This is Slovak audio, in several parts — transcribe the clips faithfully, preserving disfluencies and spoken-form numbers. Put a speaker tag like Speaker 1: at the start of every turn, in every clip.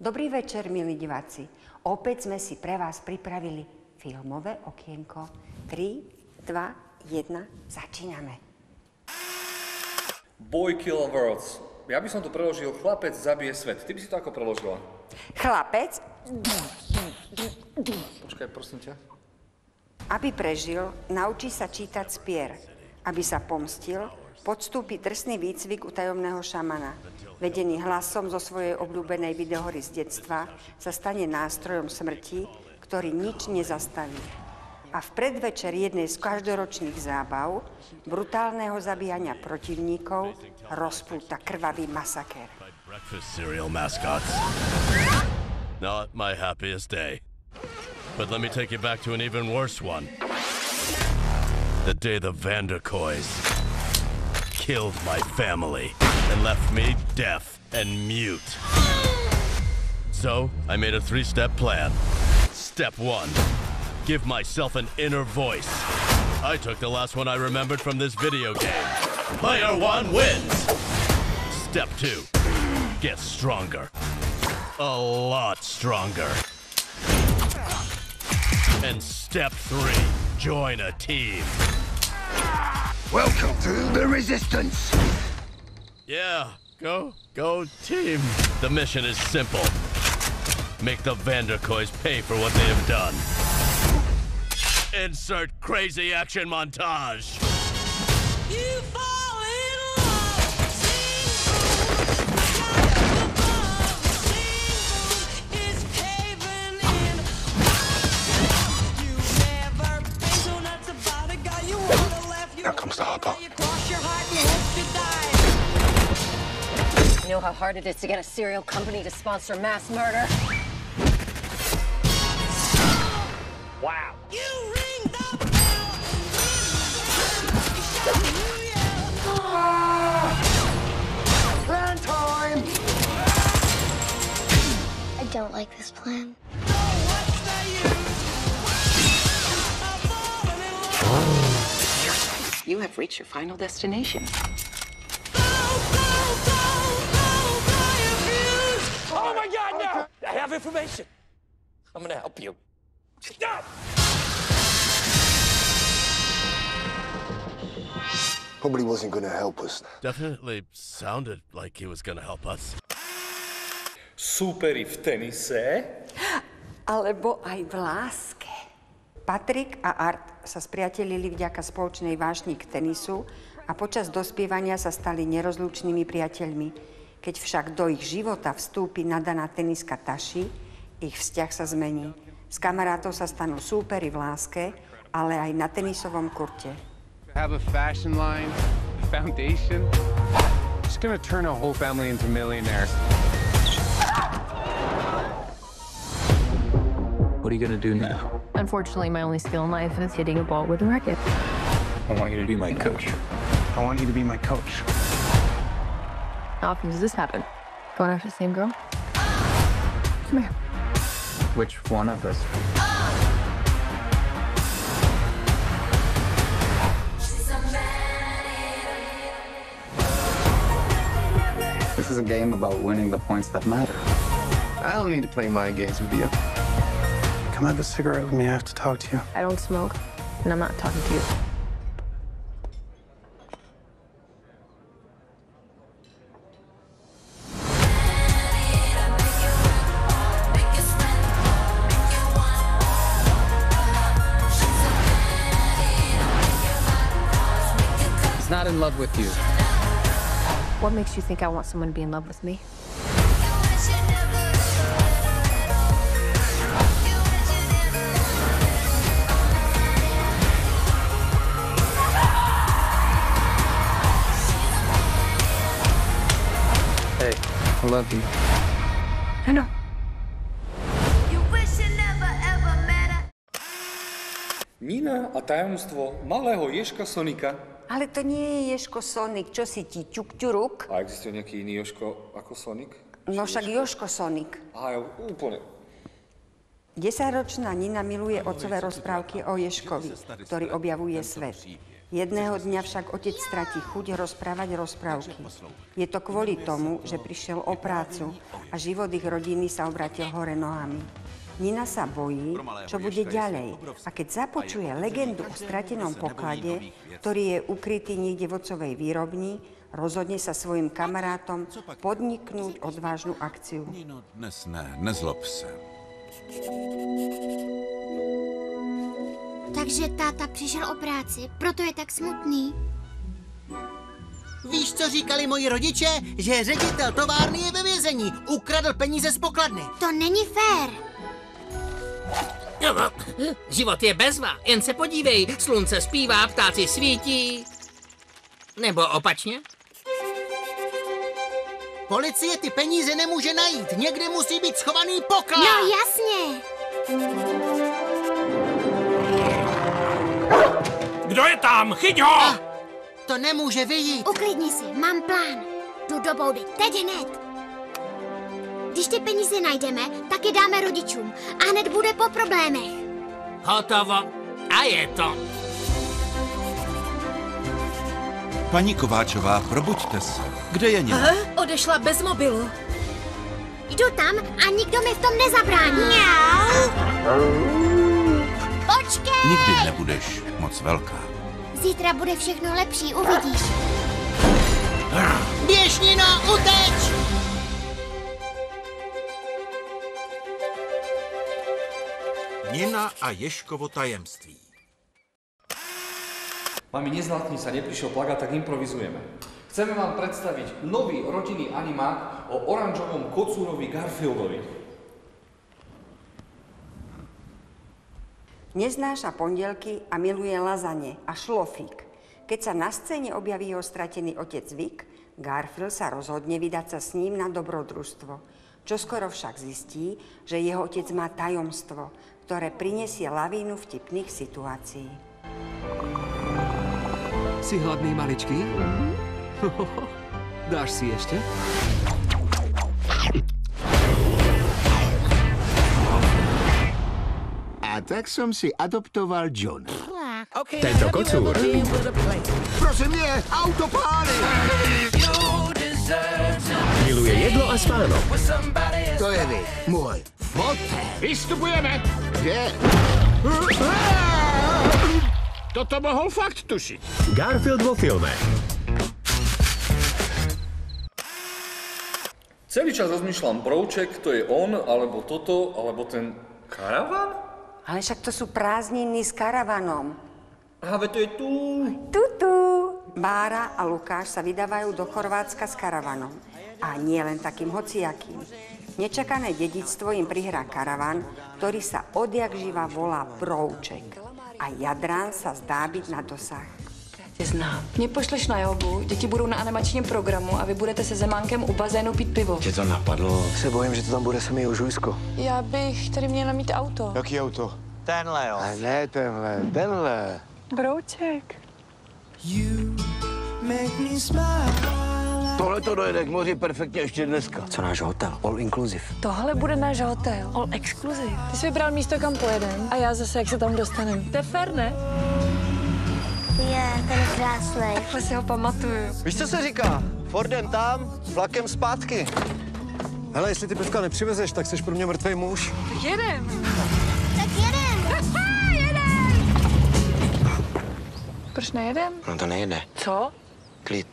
Speaker 1: Dobrý večer, milí diváci. Opäť sme si pre vás pripravili filmové okienko. tri, dva, jeden, začíname.
Speaker 2: Boy Kill Worlds. Ja by som to preložil Chlapec zabije svet. Ty by si to ako preložila?
Speaker 1: Chlapec,
Speaker 2: Počkaj, prosím ťa.
Speaker 1: aby prežil, naučí sa čítať spier. Aby sa pomstil, podstúpi drsný výcvik u tajomného šamana. Vedený hlasom zo svojej obľúbenej videohry z detstva sa stane nástrojom smrti, ktorý nič nezastaví. A v predvečer jednej z každoročných zábav, brutálneho zabíjania protivníkov, rozpúta krvavý masakér.
Speaker 3: Breakfast cereal mascots. Not my happiest day. But let me take you back to an even worse one. The day the Vanderkoys killed my family and left me deaf and mute. So, I made a three-step plan. Step one, give myself an inner voice. I took the last one I remembered from this video game. Player one wins! Step two, get stronger. A lot stronger. And step three, join a team.
Speaker 4: Welcome to the Resistance!
Speaker 3: Yeah, go, go team. The mission is simple. Make the Vanderkoys pay for what they have done. Insert crazy action montage.
Speaker 5: You fall in love, sing boom, is caving in. You never been so nuts about a guy you wanna laugh. You
Speaker 4: Now comes the hopper.
Speaker 5: You cross your heart and hope to die.
Speaker 6: You know how hard it is to get a serial company to sponsor mass murder?
Speaker 5: Wow. You ring the bell. You yell.
Speaker 4: Plan time!
Speaker 7: I don't like this plan.
Speaker 5: So what's the use of falling in love?
Speaker 8: You have reached your final destination.
Speaker 5: Go, go, go, go, buy a fuse.
Speaker 9: Oh my God, no! I have information. I'm gonna help you. Stop!
Speaker 4: Probably wasn't gonna help us.
Speaker 3: Definitely sounded like he was gonna help us.
Speaker 2: Súperi v tenise.
Speaker 1: Alebo aj v láske. Patrik a Art sa spriatelili vďaka spoločnej vášni k tenisu a počas dospievania sa stali nerozlučnými priateľmi. Keď však do ich života vstúpi nadaná teniska Taši, ich vzťah sa zmení. Z kamarátov sa stanú súperi v láske, ale aj na tenisovom kurte.
Speaker 10: Have a fashion line, a foundation. Just gonna turn a whole family into millionaires.
Speaker 9: What are you gonna do now?
Speaker 6: Unfortunately, my only skill in life is hitting a ball with a racket.
Speaker 9: I want you to be my coach.
Speaker 10: I want you to be my coach.
Speaker 6: How often does this happen? Going after the same girl? Come here.
Speaker 9: Which one of us? This is a game about winning the points that matter.
Speaker 10: I don't need to play mind games with you. Come have a cigarette with me. I have to talk to you.
Speaker 6: I don't smoke, and I'm not talking to you.
Speaker 9: He's not in love with you.
Speaker 6: What makes you think I want someone to be in love with me?
Speaker 9: Hey, I love you.
Speaker 6: I know.
Speaker 5: You wish you never ever met her.
Speaker 2: Nina a tajomstvo malého ježka Sonika.
Speaker 1: Ale to nie je Ježko Sonik, čo si ti ťuk-ťuruk?
Speaker 2: A existuje nejaký iný Jožko ako Sonik?
Speaker 1: No však Jožko Sonik.
Speaker 2: Á, úplne.
Speaker 1: Desaťročná Nina miluje otcové rozprávky o Ježkovi, ktorý objavuje svet. Jedného dňa však otec stratí chuť rozprávať rozprávky. Je to kvôli tomu, že prišiel o prácu a život ich rodiny sa obratil hore nohami. Nina sa bojí, čo bude ďalej, a keď započuje legendu o stratenom poklade, ktorý je ukrytý niekde v otcovej výrobni, rozhodne sa svojim kamarátom podniknúť odvážnu akciu.
Speaker 11: Nino, dnes ne, nezlob se.
Speaker 7: Takže táta přišel o práci, proto je tak smutný.
Speaker 12: Víš, co říkali moji rodiče? Že ředitel továrny je ve vězení. Ukradl peníze z pokladny.
Speaker 7: To není fér.
Speaker 13: Život je bezva, jen se podívej. Slunce zpívá, ptáci svítí. Nebo opačně?
Speaker 12: Policie ty peníze nemůže najít. Někde musí být schovaný poklad.
Speaker 7: No jasně.
Speaker 9: Kdo je tam? Chyť ho!
Speaker 12: Ah, to nemůže vyjít.
Speaker 7: Uklidni si, mám plán. Jdu do boudy, teď hned. Když ty peníze najdeme, tak je dáme rodičům a hned bude po problémech.
Speaker 13: Hotovo. A je to.
Speaker 11: Paní Kováčová, probuďte se. Kde je Nina?
Speaker 14: Aha, odešla bez mobilu.
Speaker 7: Jdu tam a nikdo mi v tom nezabrání. Mňau. Počkej!
Speaker 11: Nikdy nebudeš moc velká.
Speaker 7: Zítra bude všechno lepší, uvidíš.
Speaker 12: Běž, Nino, uteč!
Speaker 11: Nina a Ježkovo tajemství.
Speaker 2: Mami, nezlatní sa, neprišiel plagát, tak improvizujeme. Chceme vám predstaviť nový rodinný animák o oranžovom kocúrovi Garfieldovi.
Speaker 1: Neznáša pondelky a miluje lazane a šlofík. Keď sa na scéne objaví jeho stratený otec Vic, Garfield sa rozhodne vydať sa s ním na dobrodružstvo. Čoskoro však zistí, že jeho otec má tajomstvo, ktoré prinesie lavínu vtipných situácií.
Speaker 15: Si hladný, maličký? Dáš si ešte?
Speaker 4: A tak som si adoptoval Johna.
Speaker 15: Tento kocúr.
Speaker 4: Prosím, nie, autopály!
Speaker 15: Miluje jedlo a spánok.
Speaker 4: To je vy, môj fotel.
Speaker 15: Vystupujeme!
Speaker 4: Kde?
Speaker 15: Toto mohol fakt tušiť. Garfield vo filme.
Speaker 2: Celý čas rozmýšľam, brouček, to je on, alebo toto, alebo ten karavan?
Speaker 1: Ale však to sú prázdniny s karavanom.
Speaker 2: Aha, veď to je tu.
Speaker 1: Tutu. Bára a Lukáš sa vydávajú do Chorvátska s karavanom. A nie len takým hociakým. Nečakané dedičstvo im prihrá karavan, ktorý sa odjak živa volá Brouček. A Jadrán sa zdá byť na dosah.
Speaker 6: Tě znám. Mě pošleš na jogu, děti budou na animačním programu a vy budete se Zemánkem u bazénu pít pivo.
Speaker 16: Tě to napadlo? Se bojím, že to tam bude samý užujsko.
Speaker 6: Já bych tady měla mít auto.
Speaker 16: Jaký auto? Tenhle, jo. Ale ne tenhle, tenhle.
Speaker 6: Brouček.
Speaker 16: Tohle to dojede k moři perfektně ještě dneska.
Speaker 15: Co náš hotel? All inclusive.
Speaker 6: Tohle bude náš hotel. All exclusive. Ty jsi vybral místo, kam pojedem. A já zase, jak se tam dostanem. To je fér, ne?
Speaker 7: Je, ten je krásný.
Speaker 6: Takhle si ho pamatuju.
Speaker 16: Víš, co se říká? Fordem tam, vlakem zpátky.
Speaker 17: Hele, jestli ty pivka nepřivezeš, tak jsi pro mě mrtvej muž.
Speaker 6: Tak jedem.
Speaker 7: Tak jedem.
Speaker 6: jedem. Proč nejedem?
Speaker 16: No to nejede.
Speaker 6: Co?
Speaker 16: Klid.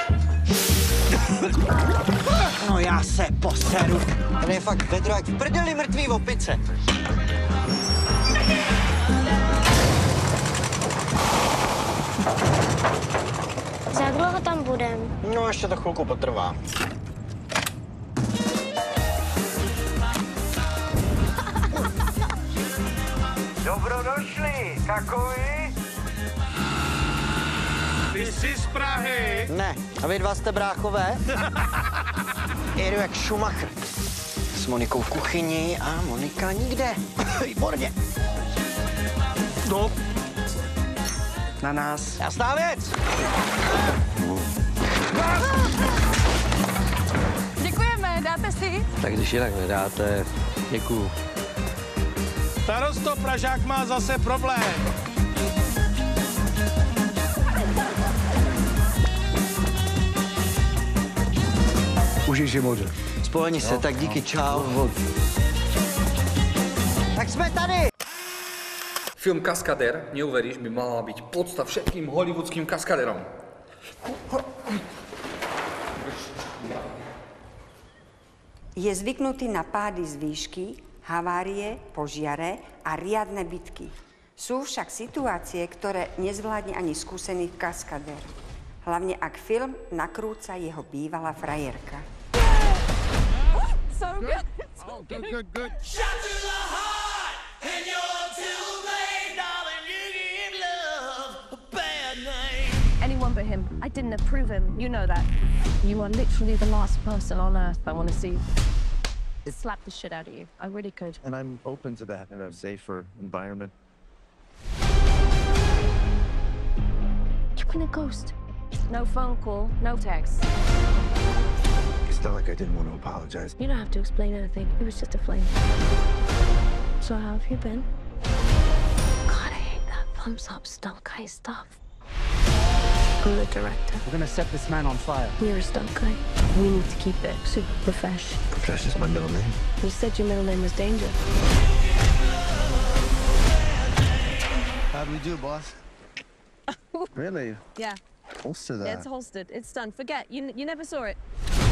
Speaker 12: No já se poseru. Ten je fakt vedro jak v prdeli mrtvý opice.
Speaker 7: Za dlouho tam budem?
Speaker 16: No ještě to chvilku potrvá.
Speaker 12: Dobrodošli, takový?
Speaker 9: Ty jsi z Prahy?
Speaker 12: Ne. A vy dva jste bráchové? Jedu jak Schumacher. S Monikou v kuchyni a Monika nikde. Výborně. No. Na nás. Jasná věc.
Speaker 6: Děkujeme, dáte si?
Speaker 16: Tak když jinak nedáte, děkuju.
Speaker 9: Starosto, Pražák má zase problém.
Speaker 17: Spíše moře.
Speaker 12: Spojení se, tak díky, čau. Tak jsme tady!
Speaker 2: Film Kaskadér, neuveríš, by mala byť podsta všetkým hollywoodským kaskadérom.
Speaker 1: Je zvyknutý na pády z výšky, havárie, požiare a riadne bitky. Sú však situácie, ktoré nezvládne ani skúsený kaskadér. Hlavne ak film nakrúca jeho bývalá frajerka.
Speaker 5: So good.
Speaker 15: Oh, good, good, good.
Speaker 5: Shot to the heart, and you're too late, darling. You give love a bad name.
Speaker 18: Anyone but him. I didn't approve him. You know that. You are literally the last person on earth I want to see slap the shit out of you. I really could.
Speaker 19: And I'm open to that in a safer environment.
Speaker 18: You've been a ghost. No phone call, no text.
Speaker 19: It's not like I didn't want to apologize.
Speaker 18: You don't have to explain anything. It was just a flame. So how have you been? God, I hate that thumbs up stunt guy stuff. I'm the director.
Speaker 20: We're gonna set this man on fire.
Speaker 18: You're a stunt guy. We need to keep it super profesh.
Speaker 19: Profesh is my middle name.
Speaker 18: You said your middle name was Danger.
Speaker 19: How do we do, boss? Really?
Speaker 18: Yeah.
Speaker 19: Holster that.
Speaker 18: Yeah, it's holstered. It's done. Forget. You, you never saw it.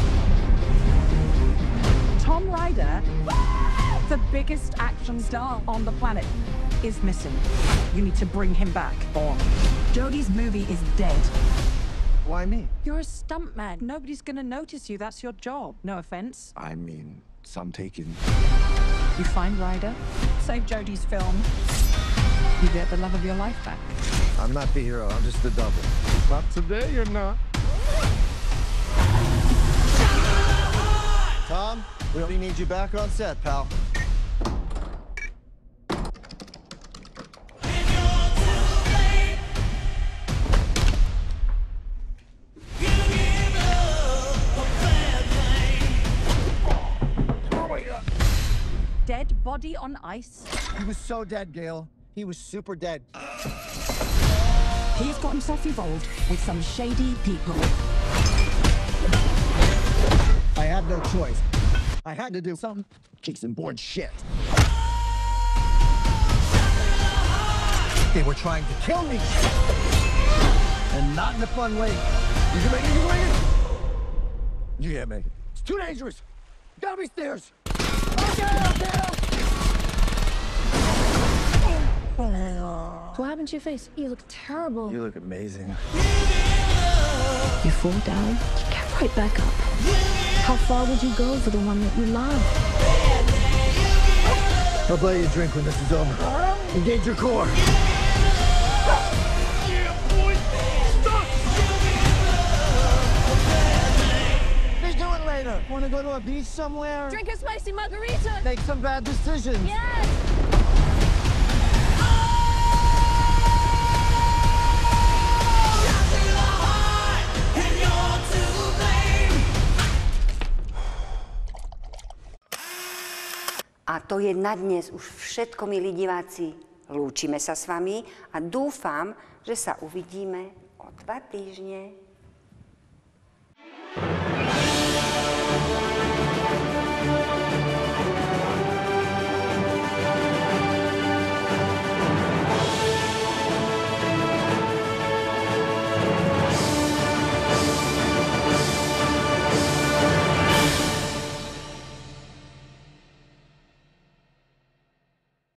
Speaker 21: Tom Ryder, the biggest action star on the planet, is missing. You need to bring him back on. Jodie's movie is dead.
Speaker 19: Why me?
Speaker 21: You're a stuntman. Nobody's gonna notice you. That's your job. No offense.
Speaker 19: I mean, some taken.
Speaker 21: You find Ryder, save Jodie's film. You get the love of your life back.
Speaker 19: I'm not the hero, I'm just the double.
Speaker 15: Not today, you're not.
Speaker 19: Tom, we only need you back on set, pal.
Speaker 21: Dead body on ice.
Speaker 19: He was so dead, Gail. He was super dead.
Speaker 21: He's got himself involved with some shady people.
Speaker 19: I had no choice. I had to do some Jason-born shit. They were trying to kill me. And not in a fun way. You can make it, you can make it. You can't make it. It's too dangerous. Down these stairs. Okay, okay.
Speaker 18: What happened to your face? You look terrible.
Speaker 19: You look amazing.
Speaker 18: You fall down, you get right back up. How far would you go for the one that you love?
Speaker 19: I'll buy you a drink when this is over. Engage your core. Let's do it later. Want to go to a beach somewhere?
Speaker 18: Drink a spicy margarita.
Speaker 19: Make some bad decisions.
Speaker 18: Yes.
Speaker 1: A to je na dnes už všetko, milí diváci. Lúčime sa s vami a dúfam, že sa uvidíme o dva týždne.